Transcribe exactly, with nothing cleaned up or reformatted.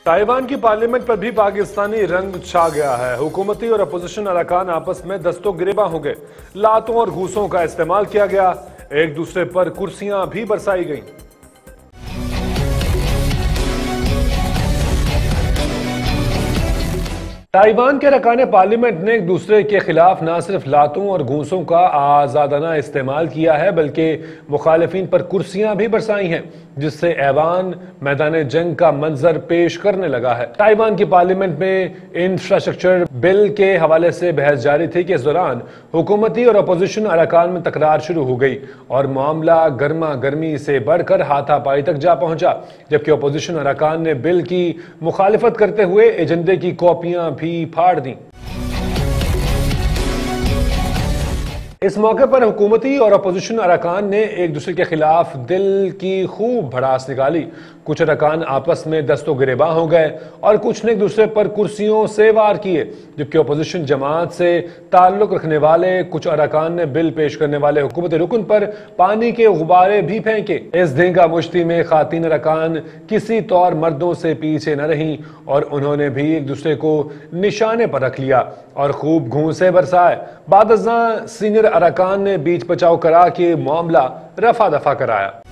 Taiwan की parliament पर भी पाकिस्तानी रंग छा गया है। हुकूमती और अपोजिशन अरकान आपस में दस्तों गिरेबां हो गए। लातों और घूसों का इस्तेमाल किया गया। एक दूसरे पर कुर्सियां भी बरसाई गईं। ताइवान के अरकान पार्लियामेंट ने एक दूसरे के खिलाफ न सिर्फ लातों और घूंसों का आजादाना इस्तेमाल किया है, बल्कि मुखालिफिन पर कुर्सियां भी बरसाई हैं, जिससे ऐवान मैदान जंग का मंजर पेश करने लगा है। ताइवान की पार्लियामेंट में इंफ्रास्ट्रक्चर बिल के हवाले से बहस जारी थी कि इस दौरान हुकूमती और अपोजिशन अरकान में तकरार शुरू हो गई और मामला गर्मा गर्मी से बढ़कर हाथापाई तक जा पहुंचा, जबकि अपोजिशन अरकान ने बिल की मुखालिफत करते हुए एजेंडे की कॉपियां भी फाड़ दी। इस मौके पर हुकूमती और अपोजिशन अरकान ने एक दूसरे के खिलाफ दिल की खूब भड़ास निकाली। कुछ अरकान आपस में दस्तों गिरेबां हो गए और कुछ ने एक दूसरे पर कुर्सियों से वार किए, जबकि अपोजिशन जमात से ताल्लुक रखने वाले कुछ अरकान ने बिल पेश करने वाले हुकूमती रुकन पर पानी के गुब्बारे भी फेंके। इस दंगा मुश्ती में खातीन अरकान किसी तौर मर्दों से पीछे न रहीं और उन्होंने भी एक दूसरे को निशाने पर रख लिया और खूब घूंसे बरसाए। बाद सीनियर अरकान ने बीच बचाव करा के मामला रफा दफा कराया।